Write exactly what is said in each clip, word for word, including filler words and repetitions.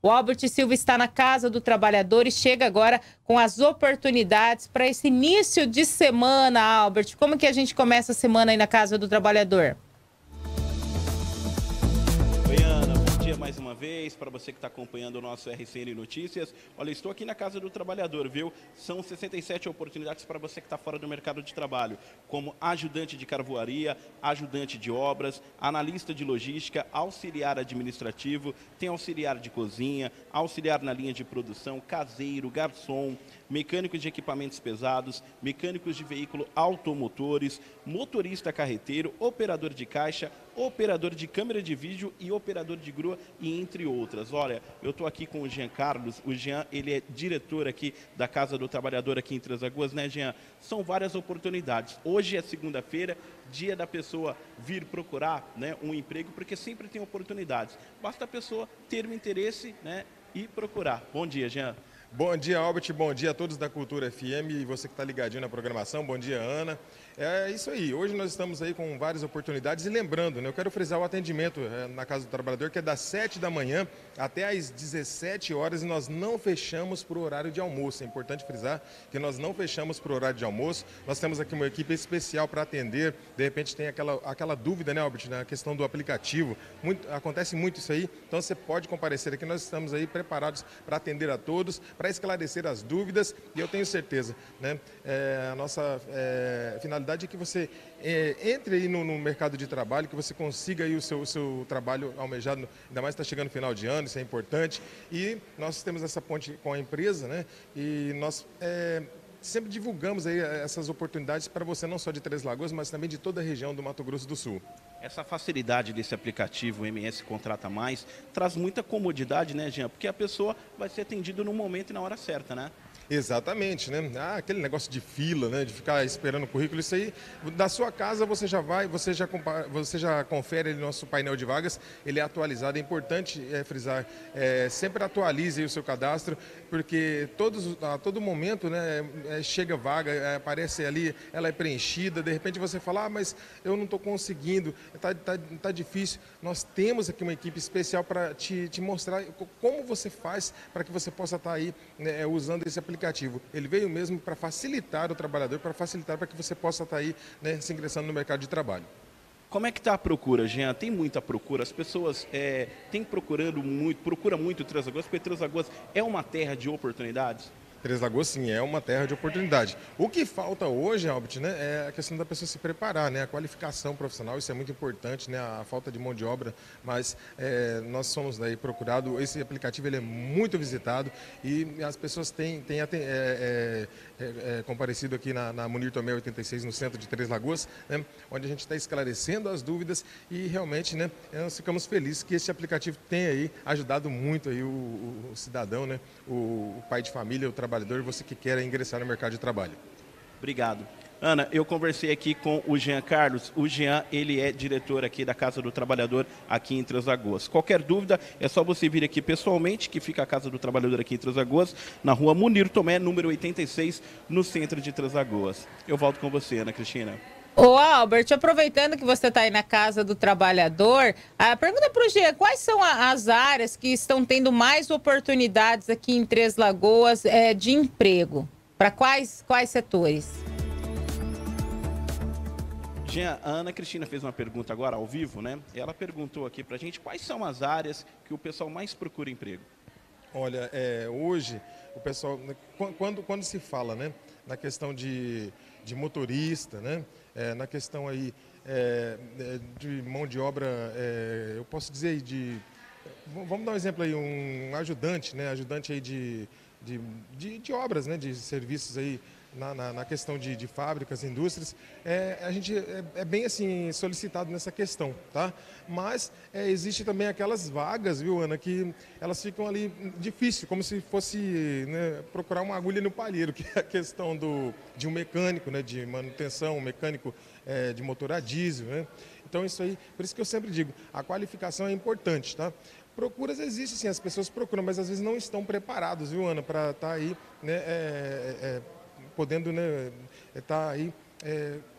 O Albert Silva está na Casa do Trabalhador e chega agora com as oportunidades para esse início de semana, Albert. Como que a gente começa a semana aí na Casa do Trabalhador? Oi, Ana. Bom dia mais uma vez para você que está acompanhando o nosso R C N Notícias. Olha, estou aqui na Casa do Trabalhador, viu? São sessenta e sete oportunidades para você que está fora do mercado de trabalho, como ajudante de carvoaria, ajudante de obras, analista de logística, auxiliar administrativo, tem auxiliar de cozinha, auxiliar na linha de produção, caseiro, garçom, mecânicos de equipamentos pesados, mecânicos de veículo automotores, motorista carreteiro, operador de caixa, operador de câmera de vídeo e operador de grua, e entre outras. Olha, eu estou aqui com o Jean Carlos. O Jean, ele é diretor aqui da Casa do Trabalhador aqui em Três Lagoas, né, Jean? São várias oportunidades. Hoje é segunda-feira, dia da pessoa vir procurar, né, um emprego, porque sempre tem oportunidades. Basta a pessoa ter um interesse, né, e procurar. Bom dia, Jean. Bom dia, Albert. Bom dia a todos da Cultura F M e você que está ligadinho na programação. Bom dia, Ana. É isso aí. Hoje nós estamos aí com várias oportunidades e lembrando, né, eu quero frisar o atendimento é, na Casa do Trabalhador, que é das sete da manhã até às dezessete horas e nós não fechamos para o horário de almoço. É importante frisar que nós não fechamos para o horário de almoço. Nós temos aqui uma equipe especial para atender. De repente tem aquela, aquela dúvida, né, Albert, na questão do aplicativo. Muito, acontece muito isso aí. Então você pode comparecer aqui. Nós estamos aí preparados para atender a todos, para esclarecer as dúvidas, e eu tenho certeza, né, é, a nossa é, finalidade é que você é, entre aí no, no mercado de trabalho, que você consiga aí o seu, o seu trabalho almejado, ainda mais está chegando no final de ano, isso é importante, e nós temos essa ponte com a empresa, né, e nós é, sempre divulgamos aí essas oportunidades para você, não só de Três Lagoas, mas também de toda a região do Mato Grosso do Sul. Essa facilidade desse aplicativo, o M S Contrata Mais, traz muita comodidade, né, Jean? Porque a pessoa vai ser atendida no momento e na hora certa, né? Exatamente, né? Ah, aquele negócio de fila, né? De ficar esperando o currículo, isso aí, da sua casa você já vai, você já, você já confere ali no nosso painel de vagas, ele é atualizado. É importante é, frisar, é, sempre atualize aí o seu cadastro, porque todos, a todo momento, né, é, chega vaga, é, aparece ali, ela é preenchida, de repente você fala, ah, mas eu não estou conseguindo, está tá, tá difícil. Nós temos aqui uma equipe especial para te, te mostrar como você faz para que você possa estar aí, né, usando esse aplicativo. Ele veio mesmo para facilitar o trabalhador, para facilitar para que você possa estar aí, né, se ingressando no mercado de trabalho. Como é que está a procura, Jean? Tem muita procura? As pessoas é, têm procurando muito, procura muito Três Lagoas, porque Três Lagoas é uma terra de oportunidades? Três Lagoas, sim, é uma terra de oportunidade. O que falta hoje, Albert, né, é a questão da pessoa se preparar, né, a qualificação profissional, isso é muito importante, né, a falta de mão de obra, mas é, nós somos daí procurado, esse aplicativo ele é muito visitado e as pessoas têm, têm é, é, é, é, comparecido aqui na, na Munir Tomé oitenta e seis, no centro de Três Lagoas, né, onde a gente está esclarecendo as dúvidas e realmente, né, nós ficamos felizes que esse aplicativo tenha aí ajudado muito aí o, o, o cidadão, né, o, o pai de família, o trabalhador, você que quer ingressar no mercado de trabalho. Obrigado. Ana, eu conversei aqui com o Jean Carlos. O Jean, ele é diretor aqui da Casa do Trabalhador aqui em Três Lagoas. Qualquer dúvida, é só você vir aqui pessoalmente, que fica a Casa do Trabalhador aqui em Três Lagoas, na rua Munir Tomé, número oitenta e seis, no centro de Três Lagoas. Eu volto com você, Ana Cristina. Ô, Albert, aproveitando que você está aí na Casa do Trabalhador, a pergunta para o Jean, quais são a, as áreas que estão tendo mais oportunidades aqui em Três Lagoas é, de emprego? Para quais, quais setores? Jean, a Ana Cristina fez uma pergunta agora ao vivo, né? Ela perguntou aqui para a gente quais são as áreas que o pessoal mais procura emprego. Olha, é, hoje o pessoal, quando, quando se fala, né, na questão de, de motorista, né, é, na questão aí é, de mão de obra, é, eu posso dizer aí de, vamos dar um exemplo aí, um ajudante, né, ajudante aí de, de, de, de obras, né, de serviços aí, Na, na, na questão de, de fábricas, indústrias, é, a gente é, é bem assim solicitado nessa questão, tá? Mas é, existe também aquelas vagas, viu, Ana, que elas ficam ali difícil, como se fosse, né, procurar uma agulha no palheiro, que é a questão do, de um mecânico, né, de manutenção, um mecânico é, de motor a diesel, né? Então isso aí, por isso que eu sempre digo, a qualificação é importante, tá? Procuras existem, sim, as pessoas procuram, mas às vezes não estão preparados, viu, Ana, para estar aí, né, é, é, podendo, né, estar aí é,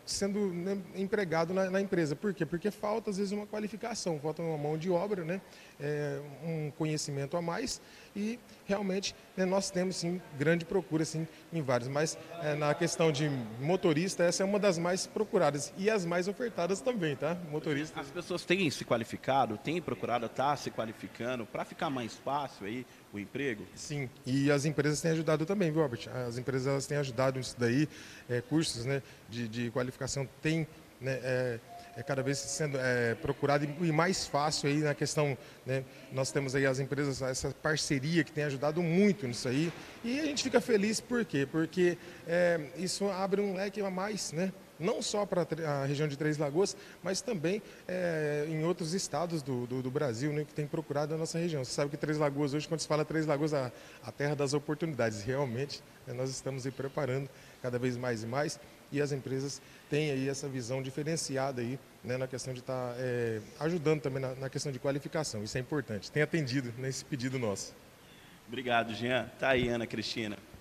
sendo, né, empregado na, na empresa. Por quê? Porque falta, às vezes, uma qualificação, falta uma mão de obra, né, é, um conhecimento a mais e, realmente, né, nós temos, sim, grande procura, sim, em vários. Mas, é, na questão de motorista, essa é uma das mais procuradas e as mais ofertadas também, tá? Motorista. As pessoas têm se qualificado, têm procurado estar se qualificando para ficar mais fácil aí o emprego? Sim, e as empresas têm ajudado também, viu, Albert? As empresas elas têm ajudado nisso daí, é, cursos, né, de, de qualificação têm, né, é, é cada vez sendo é, procurado e mais fácil aí na questão, né, nós temos aí as empresas, essa parceria que tem ajudado muito nisso aí, e a gente fica feliz por quê? Porque é, isso abre um leque a mais, né? Não só para a região de Três Lagoas, mas também é, em outros estados do, do, do Brasil, né, que tem procurado a nossa região. Você sabe que Três Lagoas, hoje, quando se fala Três Lagoas, a, a terra das oportunidades. Realmente, né, nós estamos aí preparando cada vez mais e mais, e as empresas têm aí essa visão diferenciada aí, né, na questão de estar é, ajudando também na, na questão de qualificação. Isso é importante. Tem atendido nesse pedido nosso. Obrigado, Jean. Tá aí, Ana Cristina.